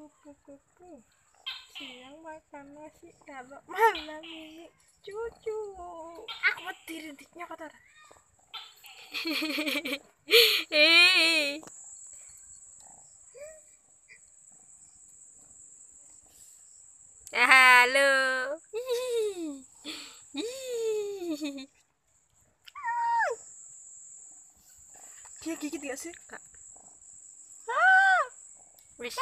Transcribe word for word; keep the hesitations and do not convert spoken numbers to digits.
Siang makan nasi kalau malam ini cucu. Aku mau dirintiknya kotor. Eh. Halo. Dia gigit gak sih? Kak.